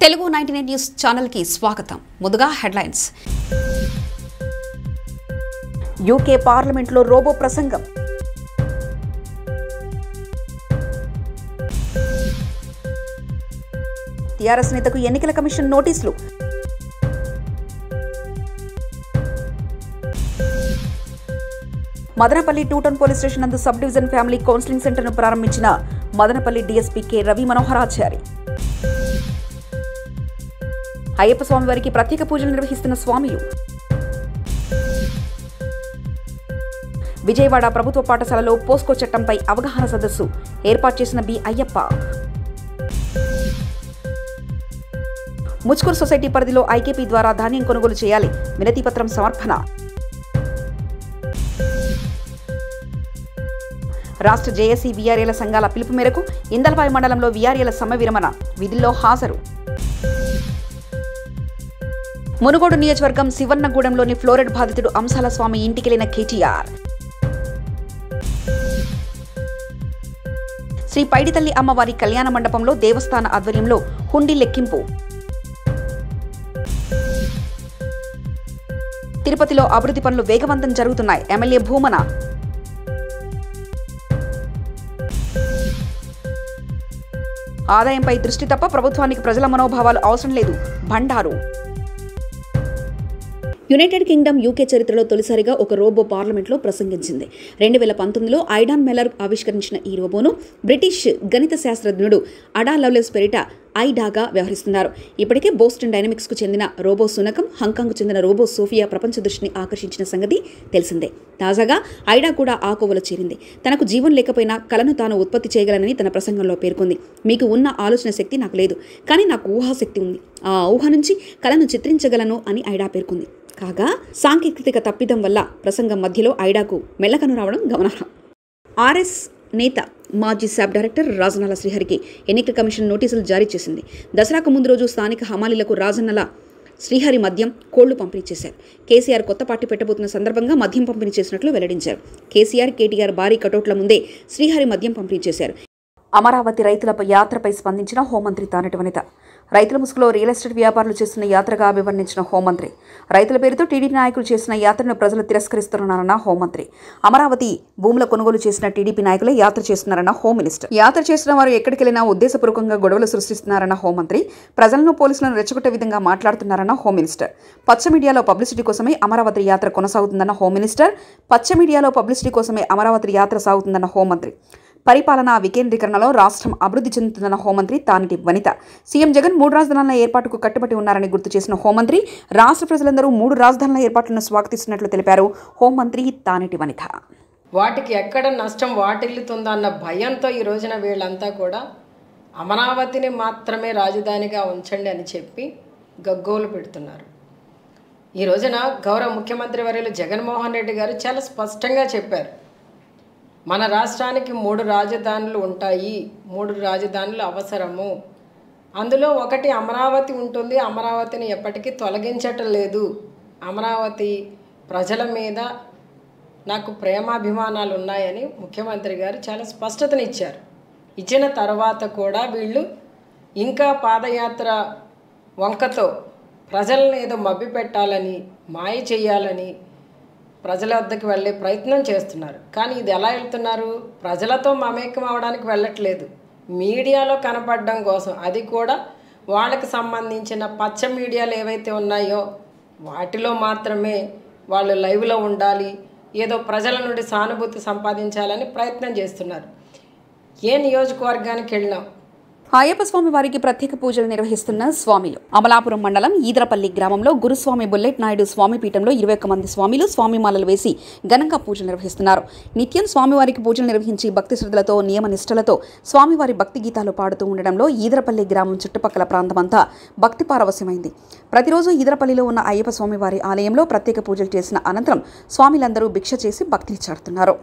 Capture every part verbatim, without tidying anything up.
Telugu ninety nine news channel కి స్వాగతం. ముందుగా హెడ్లైన్స్. యూకే పార్లమెంట్ లో రోబో ప్రసంగం. టీఆర్ఎస్ నేతకు ఎన్నికల కమిషన్ నోటీసులు. Madanapalli two town police station నందు sub division family counselling centre ను ప్రారంభించిన మదనపల్లి డీఎస్పీ కె రవి మనోహరాచారి. అయ్యప్ప స్వామి వారికి ప్రత్యేక పూజలు నిర్వహిస్తున్న స్వామిలు. విజయవాడ ప్రభుత్వ పాఠశాలలో పోస్కో చట్టంపై అవగాహన సదస్సు ఏర్పాటు చేసిన బి అయ్యప్ప. ముచ్కూర్ సొసైటీ పరిధిలో ఐకేపీ ద్వారా ధాన్యం కొనుగోలు చేయాలి, వినతిపత్రం సమర్పణ. రాష్ట్ర జేఏసీ వీఆర్ఏల సంఘాల పిలుపు మేరకు ఇందల్వాయి మండలంలో వీఆర్ఏల సమ్మె విరమణ, విధుల్లో హాజరు. మునుగోడు నియోజకవర్గం శివన్నగూడెంలోని ఫ్లోరైడ్ బాధితుడు అంశాల స్వామి ఇంటికెళ్లిన కేటీఆర్. శ్రీ పైడితల్లి అమ్మవారి కళ్యాణ మండపంలో దేవస్థాన ఆధ్వర్యంలో హుండీ లెక్కింపు. తిరుపతిలో అభివృద్ధి పనులు వేగవంతం జరుగుతున్నాయి, ఎమ్మెల్యే భూమన. ఆదాయంపై దృష్టి తప్ప ప్రభుత్వానికి ప్రజల మనోభావాలు అవసరం లేదు, బండారు. యునైటెడ్ కింగ్డమ్ యూకే చరిత్రలో తొలిసారిగా ఒక రోబో పార్లమెంట్లో ప్రసంగించింది. రెండు వేల పంతొమ్మిదిలో ఐడాన్ మెల్లర్ ఆవిష్కరించిన ఈ రోబోను బ్రిటిష్ గణిత శాస్త్రజ్ఞుడు అడా లవ్లెస్ పేరిట ఐడాగా వ్యవహరిస్తున్నారు. ఇప్పటికే బోస్టన్ డైనమిక్స్ కు చెందిన రోబో సునకం, హాంకాంగ్ చెందిన రోబో సోఫియా ప్రపంచ దృష్టిని ఆకర్షించిన సంగతి తెలిసిందే. తాజాగా ఐడా కూడా ఆ కోవలో చేరింది. తనకు జీవం లేకపోయినా కళను తాను ఉత్పత్తి చేయగలనని తన ప్రసంగంలో పేర్కొంది. మీకు ఉన్న ఆలోచన శక్తి నాకు లేదు, కానీ నాకు ఊహాశక్తి ఉంది. ఆ ఊహ నుంచి కళను చిత్రించగలను అని ఐడా పేర్కొంది. కాగా సాంకేతిక తప్పిదం వల్ల ప్రసంగం మధ్యలో ఐడాకు మెల్లకను రావడం గమనార్హం. ఆర్ఎస్ నేత మాజీ శాబ్ డైరెక్టర్ రాజనాల శ్రీహరికి ఎన్నికల కమిషన్ నోటీసులు జారీ చేసింది. దసరాకు ముందు రోజు స్థానిక హమాలీలకు రాజన్నల శ్రీహరి మద్యం, కోళ్లు పంపిణీ చేశారు. కేసీఆర్ కొత్త పార్టీ పెట్టబోతున్న సందర్భంగా మద్యం పంపిణీ చేసినట్లు వెల్లడించారు. కేసీఆర్, కేటీఆర్ భారీ కటౌట్ల ముందే శ్రీహరి మద్యం పంపిణీ చేశారు. అమరావతి రైతుల యాత్రపై స్పందించిన హోంమంత్రి తానేటి వనిత. రైతుల ముసుగులో రియల్ ఎస్టేట్ వ్యాపారులు చేస్తున్న యాత్రగా అభివర్ణించిన హోంమంత్రి. రైతుల పేరుతో టీడీపీ నాయకులు చేసిన యాత్రను ప్రజలు తిరస్కరిస్తున్నారన్న హోంమంత్రి. అమరావతి భూముల కొనుగోలు చేసిన టీడీపీ నాయకులే యాత్ర చేస్తున్నారన్న హోం మినిస్టర్. యాత్ర చేసిన వారు ఎక్కడికెళ్లినా ఉద్దేశపూర్వకంగా గొడవలు సృష్టిస్తున్నారన్న హోంమంత్రి. ప్రజలను, పోలీసులను రెచ్చగొట్టే విధంగా మాట్లాడుతున్నారన్న హోం మినిస్టర్. పచ్చ మీడియాలో పబ్లిసిటీ కోసమే అమరావతి యాత్ర కొనసాగుతుందన్న హోం మినిస్టర్. పచ్చ మీడియాలో పబ్లిసిటీ కోసమే అమరావతి యాత్ర సాగుతుందన్న హోంమంత్రి. పరిపాలనా వికేంద్రీకరణలో రాష్ట్రం అభివృద్ధి చెందుతుందన్న హోంమంత్రి తానేటి వనిత. సీఎం జగన్ మూడు రాజధానుల ఏర్పాటుకు కట్టుబడి ఉన్నారని గుర్తు చేసిన హోంమంత్రి రాష్ట్ర ప్రజలందరూ మూడు రాజధానుల ఏర్పాట్లను స్వాగతిస్తున్నట్లు తెలిపారు హోంమంత్రి తానేటి వనిత. వాటికి ఎక్కడ నష్టం వాటిల్లుతుందన్న భయంతో ఈ రోజున వీళ్ళంతా కూడా అమరావతిని మాత్రమే రాజధానిగా ఉంచండి అని చెప్పి గగ్గోలు పెడుతున్నారు. ఈ రోజున గౌరవ ముఖ్యమంత్రి వర్యులు జగన్మోహన్ రెడ్డి గారు చాలా స్పష్టంగా చెప్పారు, మన రాష్ట్రానికి మూడు రాజధానులు ఉంటాయి, మూడు రాజధానులు అవసరము. అందులో ఒకటి అమరావతి ఉంటుంది, అమరావతిని ఎప్పటికీ తొలగించటం లేదు. అమరావతి ప్రజల మీద నాకు ప్రేమాభిమానాలు ఉన్నాయని ముఖ్యమంత్రి గారు చాలా స్పష్టతనిచ్చారు. ఇచ్చిన తర్వాత కూడా వీళ్ళు ఇంకా పాదయాత్ర వంకతో ప్రజలను ఏదో మభ్యపెట్టాలని, మాయ చేయాలని ప్రజల వద్దకు వెళ్ళే ప్రయత్నం చేస్తున్నారు. కానీ ఇది ఎలా వెళ్తున్నారు? ప్రజలతో మమేకం అవడానికి వెళ్ళట్లేదు, మీడియాలో కనపడడం కోసం. అది కూడా వాళ్ళకి సంబంధించిన పచ్చ మీడియాలు ఏవైతే ఉన్నాయో వాటిలో మాత్రమే వాళ్ళు లైవ్లో ఉండాలి, ఏదో ప్రజల నుండి సానుభూతి సంపాదించాలని ప్రయత్నం చేస్తున్నారు. ఏ నియోజకవర్గానికి వెళ్ళినాం అయ్యప్ప స్వామి వారికి ప్రత్యేక పూజలు నిర్వహిస్తున్న స్వామిలు. అమలాపురం మండలం ఈదరపల్లి గ్రామంలో గురుస్వామి బుల్లెట్ నాయుడు స్వామి పీఠంలో ఇరవై ఒక్క మంది స్వామిలు స్వామిమాలలు వేసి ఘనంగా పూజలు నిర్వహిస్తున్నారు. నిత్యం స్వామివారికి పూజలు నిర్వహించి భక్తి శ్రద్ధలతో, నియమ నిష్టలతో స్వామివారి భక్తి గీతాలు పాడుతూ ఉండడంలో ఈదరపల్లి గ్రామం చుట్టుపక్కల ప్రాంతమంతా భక్తి పారవశ్యమైంది. ప్రతిరోజు ఈదరపల్లిలో ఉన్న అయ్యప్ప స్వామి వారి ఆలయంలో ప్రత్యేక పూజలు చేసిన అనంతరం స్వామిలందరూ భిక్ష చేసి భక్తిని చాటుతున్నారు.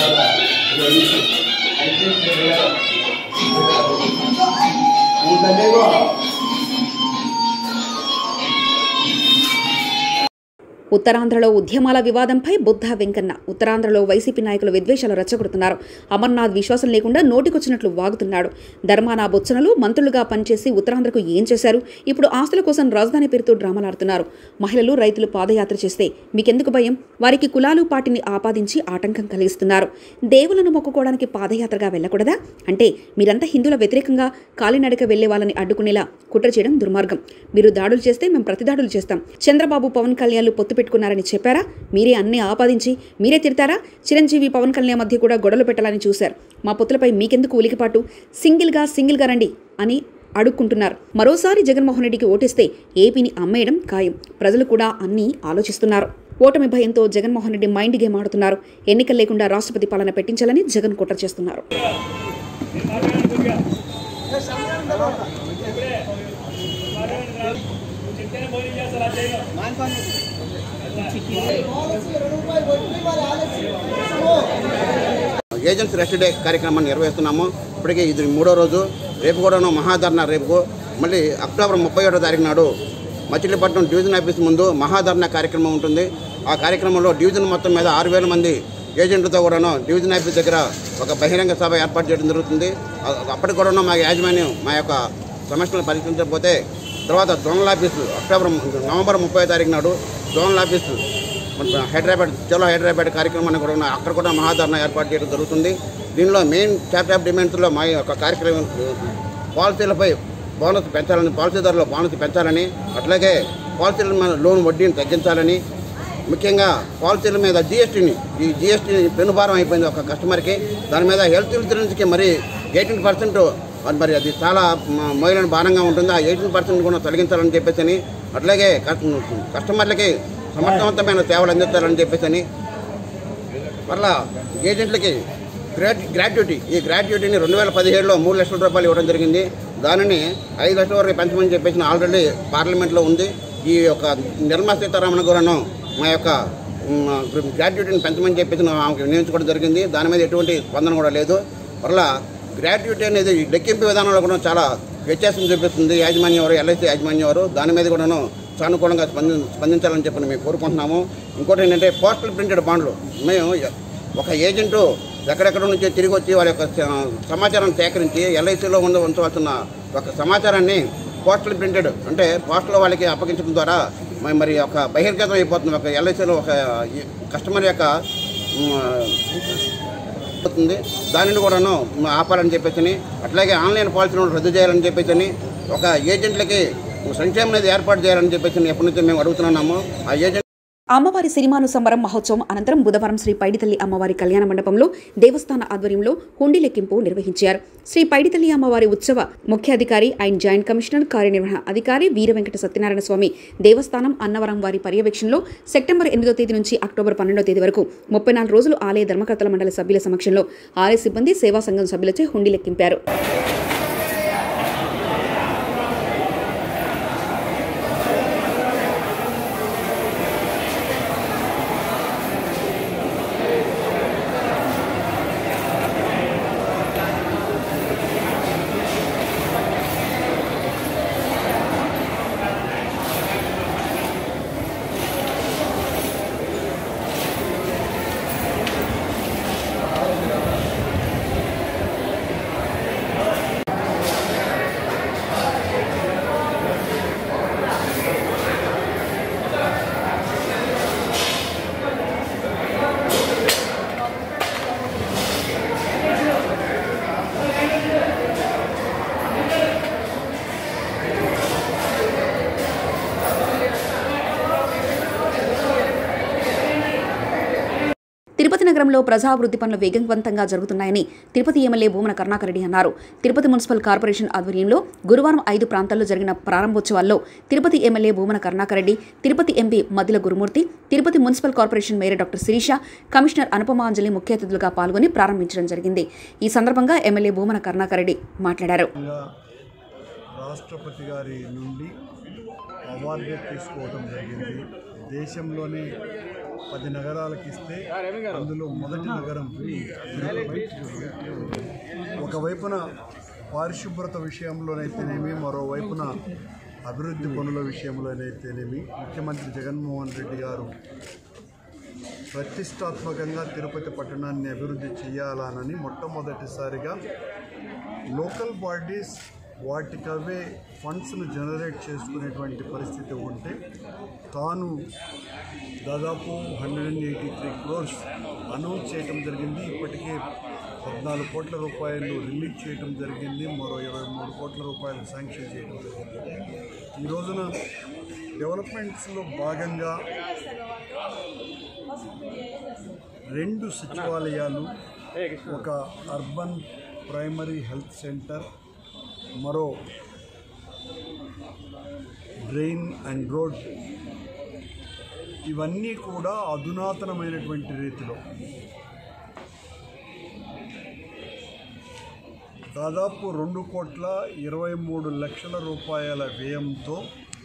ఉత్తరాంధ్రలో ఉద్యమాల వివాదంపై బుద్ధ వెంకన్న. ఉత్తరాంధ్రలో వైసీపీ నాయకులు విద్వేషాలు రెచ్చగొడుతున్నారు. అమర్నాథ్ విశ్వాసం లేకుండా నోటికొచ్చినట్లు వాగుతున్నాడు. ధర్మాన బొత్సనలు మంత్రులుగా పనిచేసి ఉత్తరాంధ్రకు ఏం చేశారు? ఇప్పుడు ఆస్తుల కోసం రాజధాని పేరుతో డ్రామాలాడుతున్నారు. మహిళలు, రైతులు పాదయాత్ర చేస్తే మీకెందుకు భయం? వారికి కులాలు పార్టీని ఆపాదించి ఆటంకం కలిగిస్తున్నారు. దేవులను మొక్కుకోవడానికి పాదయాత్రగా వెళ్ళకూడదా? అంటే మీరంతా హిందువుల వ్యతిరేకంగా కాలినడక వెళ్లే వాళ్ళని అడ్డుకునేలా కుట్ర చేయడం దుర్మార్గం. మీరు దాడులు చేస్తే మేము ప్రతిదాడులు చేస్తాం. చంద్రబాబు, పవన్ కళ్యాణ్లు పొత్తు పెట్టుకున్నారని చెప్పారా? మీరే అన్ని ఆపాదించి మీరే తిడతారా? చిరంజీవి, పవన్ కళ్యాణ్ మధ్య కూడా గొడవలు పెట్టాలని చూశారు. మా పొత్తులపై మీకెందుకు ఉలికిపాటు? సింగిల్గా సింగిల్గా రండి అని అడుక్కుంటున్నారు. మరోసారి జగన్మోహన్ రెడ్డికి ఓటేస్తే ఏపీని అమ్మేయడం ఖాయం. ప్రజలు కూడా అన్నీ ఆలోచిస్తున్నారు. ఓటమి భయంతో జగన్మోహన్ రెడ్డి మైండ్ గేమ్ ఆడుతున్నారు. ఎన్నికలు లేకుండా రాష్ట్రపతి పాలన పెట్టించాలని జగన్ కుట్ర చేస్తున్నారు. ఏజెంట్స్ రెస్ట్ డే కార్యక్రమాన్ని నిర్వహిస్తున్నాము. ఇప్పటికీ ఇది మూడో రోజు. రేపు కూడాను మహాధర్నా. రేపు మళ్ళీ అక్టోబర్ ముప్పై ఒకటో తారీఖు నాడు మచిలీపట్నం డివిజన్ ఆఫీస్ ముందు మహాధర్నా కార్యక్రమం ఉంటుంది. ఆ కార్యక్రమంలో డివిజన్ మొత్తం మీద ఆరు వేల మంది ఏజెంట్లతో కూడాను డివిజన్ ఆఫీస్ దగ్గర ఒక బహిరంగ సభ ఏర్పాటు చేయడం జరుగుతుంది. అప్పటికి కూడాను మా యాజమాన్యం మా యొక్క సమస్యలను పరిష్కరించకపోతే తర్వాత జోనల్ ఆఫీసు అక్టోబర్ నవంబర్ ముప్పై తారీఖు నాడు జోనల్ ఆఫీసు హైదరాబాద్ చలో హైదరాబాద్ కార్యక్రమాన్ని కూడా అక్కడ కూడా మహాధర్నా ఏర్పాటు చేయడం జరుగుతుంది. దీనిలో మెయిన్ చాప్టర్ ఆఫ్ డిమాండ్స్లో మా యొక్క కార్యక్రమం పాలసీలపై బోనస్ పెంచాలని, పాలసీదారుల బోనస్ పెంచాలని, అట్లాగే పాలసీల మీద లోన్ వడ్డీని తగ్గించాలని, ముఖ్యంగా పాలసీల మీద జిఎస్టీని ఈ జిఎస్టీ పెనుభారం అయిపోయింది ఒక కస్టమర్కి. దాని మీద హెల్త్ ఇన్సూరెన్స్కి మరి ఎయిటీన్ పర్సెంట్ మరి అది చాలా మోయలేని భారంగా ఉంటుంది. ఆ ఎయిటీన్ పర్సెంట్ కూడా తొలగించాలని చెప్పేసి, అట్లాగే కస్టమర్లకి సమర్థవంతమైన సేవలు అందించాలని చెప్పేసి, మళ్ళా ఏజెంట్లకి గ్రాడ్యు గ్రాడ్యుటీ ఈ గ్రాడ్యుటీని రెండు వేల పదిహేడులో మూడు లక్షల రూపాయలు ఇవ్వడం జరిగింది. దానిని ఐదు లక్షల వరకు పెంచమని చెప్పేసి ఆల్రెడీ పార్లమెంట్లో ఉంది. ఈ యొక్క నిర్మలా సీతారామన్ గారు మా యొక్క గ్రాడ్యుటీని పెంచమని చెప్పేసి ఆమెకు నియమించుకోవడం జరిగింది. దాని మీద ఎటువంటి స్పందన కూడా లేదు. మళ్ళా గ్రాడ్యుటీ అనేది లెక్కింపు విధానంలో కూడా చాలా వ్యత్యాసం చూపిస్తుంది యాజమాన్యం వారు, ఎల్ఐసి యాజమాన్యం వారు. దాని మీద కూడాను సానుకూలంగా స్పంది స్పందించాలని చెప్పి మేము కోరుకుంటున్నాము. ఇంకోటి ఏంటంటే పోస్టల్ ప్రింటెడ్ బాండ్లు. మేము ఒక ఏజెంటు ఎక్కడెక్కడ నుంచి తిరిగి వచ్చి వాళ్ళ యొక్క సమాచారాన్ని సేకరించి ఎల్ఐసిలో ఉండ ఉంచవలసిన ఒక సమాచారాన్ని పోస్టల్ ప్రింటెడ్ అంటే పోస్టల్ వాళ్ళకి అప్పగించడం ద్వారా మరి ఒక బహిర్గతం అయిపోతుంది. ఒక ఎల్ఐసిలో ఒక కస్టమర్ యొక్క అవుతుంది. దానిని కూడాను ఆపాలని చెప్పేసి, అట్లాగే ఆన్లైన్ పాలసీలను రద్దు చేయాలని చెప్పేసి, ఒక ఏజెంట్లకి సంక్షేమం అనేది ఏర్పాటు చేయాలని చెప్పేసి ఎప్పటి నుంచో మేము అడుగుతున్నాము. ఆ ఏజెంట్ అమ్మవారి సిరిమాను సంబరం మహోత్సవం అనంతరం బుధవారం శ్రీ పైడితల్లి అమ్మవారి కళ్యాణ మండపంలో దేవస్థాన ఆధ్వర్యంలో హుండీ లెక్కింపు నిర్వహించారు. శ్రీ పైడితల్లి అమ్మవారి ఉత్సవ ముఖ్య అధికారి అండ్ జాయింట్ కమిషనర్ కార్యనిర్వహణ అధికారి వీర వెంకట సత్యనారాయణ స్వామి దేవస్థానం అన్నవరం వారి పర్యవేక్షణలో సెప్టెంబర్ ఎనిమిదో తేదీ నుంచి అక్టోబర్ పన్నెండో తేదీ వరకు ముప్పై నాలుగు రోజులు ఆలయ ధర్మకర్తల మండలి సభ్యుల సమక్షంలో ఆలయ సిబ్బంది సేవా సంఘం సభ్యులచే హుండీ లెక్కింపారు. తిరుపతి నగరంలో ప్రజాభివృద్ధి పనులు వేగవంతంగా జరుగుతున్నాయని తిరుపతి ఎమ్మెల్యే భూమన కరుణాకర్ రెడ్డి అన్నారు. తిరుపతి మున్సిపల్ కార్పొరేషన్ ఆధ్వర్యంలో గురువారం ఐదు ప్రాంతాల్లో జరిగిన ప్రారంభోత్సవాల్లో Tirupati MLA Bhumana Karunakar Reddy, Tirupati MP Maddila Gurumurthy, Tirupati municipal corporation mayor doctor Sirisha, commissioner Anupamanjali ముఖ్య అతిథులుగా పాల్గొని ప్రారంభించడం జరిగింది. ఈ సందర్భంగా ఎమ్మెల్యే భూమన కరుణాకర్ రెడ్డి మాట్లాడారు. రాష్ట్రపతి గారి నుండి అవార్డు తీసుకోవడం జరిగింది. దేశంలోనే పది నగరాలకు ఇస్తే అందులో మొదటి నగరం ఒకవైపున పారిశుభ్రత విషయంలోనైతేనేమి, మరోవైపున అభివృద్ధి పనుల విషయంలోనైతేనేమి ముఖ్యమంత్రి జగన్మోహన్ రెడ్డి గారు ప్రతిష్టాత్మకంగా తిరుపతి పట్టణాన్ని అభివృద్ధి చేయాలనని మొట్టమొదటిసారిగా లోకల్ బాడీస్ వాటికవే ఫండ్స్ను జనరేట్ చేసుకునేటువంటి పరిస్థితి ఉంటే తాను దాదాపు hundred and eighty three crores announce చేయడం జరిగింది. ఇప్పటికే పద్నాలుగు కోట్ల రూపాయలు రిలీజ్ చేయడం జరిగింది. మరో ఇరవై మూడు కోట్ల రూపాయలు శాంక్షన్ చేయడం జరిగింది. ఈ రోజున డెవలప్మెంట్స్లో భాగంగా రెండు సచివాలయాలు, ఒక అర్బన్ ప్రైమరీ హెల్త్ సెంటర్, మరో డ్రైన్ అండ్ రోడ్, ఇవన్నీ కూడా అధునాతనమైనటువంటి రీతిలో దాదాపు రెండు కోట్ల ఇరవై మూడు లక్షల రూపాయల వ్యయంతో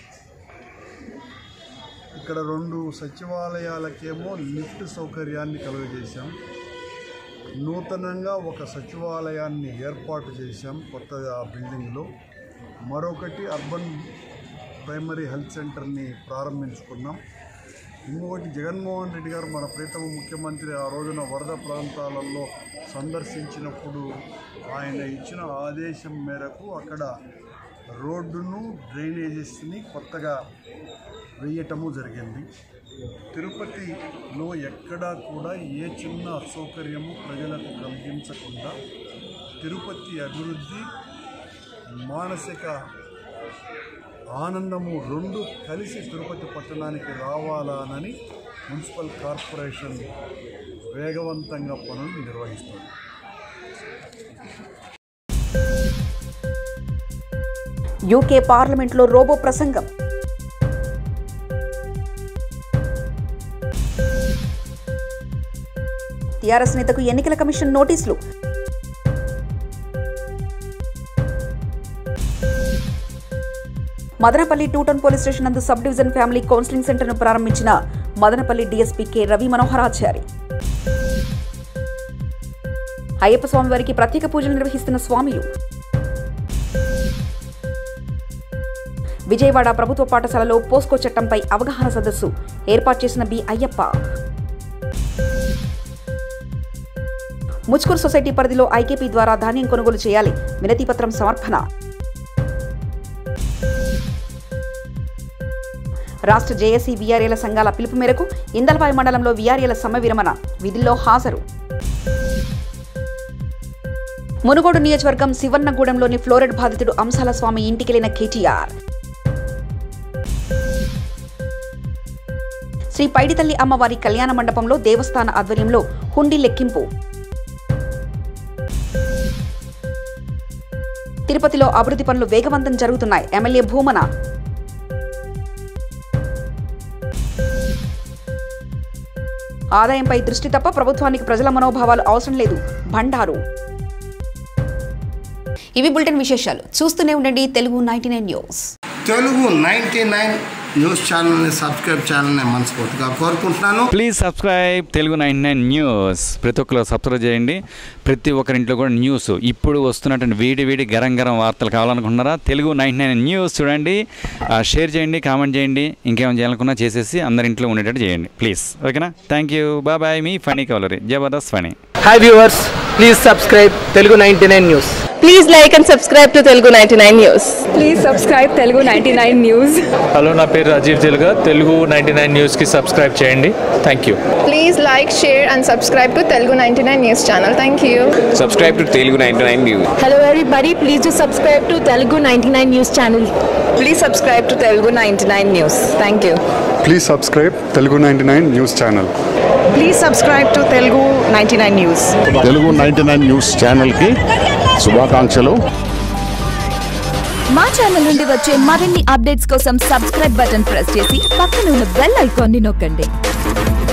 ఇక్కడ రెండు సచివాలయాలకేమో లిఫ్ట్ సౌకర్యాన్ని కలుగజేశాం. నూతనంగా ఒక సచివాలయాన్ని ఏర్పాటు చేశాం కొత్తగా ఆ బిల్డింగ్లో. మరొకటి అర్బన్ ప్రైమరీ హెల్త్ సెంటర్ని ప్రారంభించుకున్నాం. ఇంకొకటి జగన్మోహన్ రెడ్డి గారు మన ప్రీతమ ముఖ్యమంత్రి ఆ రోజున వరద ప్రాంతాలలో సందర్శించినప్పుడు ఆయన ఇచ్చిన ఆదేశం మేరకు అక్కడ రోడ్డును, డ్రైనేజెస్ని కొత్తగా వేయటము జరిగింది. తిరుపతిలో ఎక్కడా కూడా ఏ చిన్న అసౌకర్యము ప్రజలకు కలిగించకుండా తిరుపతి అభివృద్ధి, మానసిక ఆనందము రెండు కలిసి తిరుపతి పట్టణానికి రావాలనని మున్సిపల్ కార్పొరేషన్ వేగవంతంగా పనులు నిర్వహిస్తుంది. యూకే పార్లమెంట్లో రోబో ప్రసంగం. టీఆర్ఎస్ నేతకు ఎన్నికల కమిషన్ నోటీసులు. Madanapalli two town police station నందు సబ్ డివిజన్ ఫ్యామిలీ కౌన్సిలింగ్ సెంటర్ను ప్రారంభించిన మదనపల్లి డీఎస్పీ కె రవి మనోహరాచారి. అయ్యప్ప స్వామి వారికి ప్రత్యేక పూజలు నిర్వహిస్తున్న స్వామిలు. విజయవాడ ప్రభుత్వ పాఠశాలలో పోస్కో చట్టంపై అవగాహన సదస్సు ఏర్పాటు చేసిన బి అయ్యప్ప. ముచ్కూర్ సొసైటీ పరిధిలో ఐకేపీ ద్వారా ధాన్యం కొనుగోలు చేయాలి, వినతిపత్రం సమర్పణ. రాష్ట్ర జేఏసీ వీఆర్ఏల సంఘాల పిలుపు మేరకు ఇందల్వాయి మండలంలో వీఆర్ఏల సమ్మె విరమణ, విధుల్లో హాజరు. మునుగోడు నియోజకవర్గం శివన్నగూడెంలోని ఫ్లోరైడ్ బాధితుడు అంశాల స్వామి ఇంటికెళ్లిన కేటీఆర్. శ్రీ పైడితల్లి అమ్మవారి కళ్యాణ మండపంలో దేవస్థాన ఆధ్వర్యంలో హుండీ లెక్కింపు. తిరుపతిలో అభివృద్ధి పనులు వేగవంతం జరుగుతున్నాయి, ఎమ్మెల్యే భూమన. ఆదాయంపై దృష్టి తప్ప ప్రభుత్వానికి ప్రజల మనోభావాలు అవసరం లేదు, బండారు. ఇవి బులెటిన్ విశేషాలు. చూస్తూనే ఉండండి Telugu ninety nine news. Telugu ninety nine news ఛానల్ని సబ్స్క్రైబ్ చేయాలని మనస్ఫూర్తిగా కోరుకుంటున్నాను. Please subscribe Telugu ninety nine news. ప్రతి ఒక్కరు సబ్స్క్రైబ్ చేయండి. ప్రతి ఒక్కరింట్లో కూడా న్యూస్ ఇప్పుడు వస్తున్నటువంటి వేడి వేడి గరం గరం వార్తలు కావాలనుకుంటున్నారా? తెలుగు నైన్టీ నైన్ న్యూస్ చూడండి, షేర్ చేయండి, కామెంట్ చేయండి, ఇంకేమైనా చేయాలనుకున్నా చేసేసి అందరింట్లో ఉండేటట్టు చేయండి ప్లీజ్. ఓకేనా? Thank you, bye bye. మీ ఫనీ కవలరీ, Jabardasth funny. Hi viewers, please subscribe Telugu ninety nine news. Please like and subscribe to Telugu ninety nine News. Please subscribe Telugu ninety nine News. Hello, నా పేరు రాజీవ్ తెలుగా. తెలుగు నైన్టీ నైన్ న్యూస్కి subscribe చేయండి. Thank you. Please like, share and subscribe to Telugu ninety nine News channel. Thank you. Subscribe to Telugu ninety nine News. Hello everybody, please do subscribe to Telugu ninety nine News channel. Please subscribe to Telugu ninety nine News. Thank you. Please subscribe Telugu ninety nine News channel. Please subscribe to Telugu ninety nine News. Telugu ninety nine News channel ki శుభాకాంక్షలు. మా channel నుండి వచ్చే మరిన్ని updates కోసం subscribe button press చేసి పక్కన ఉన్న bell icon ని నొక్కండి.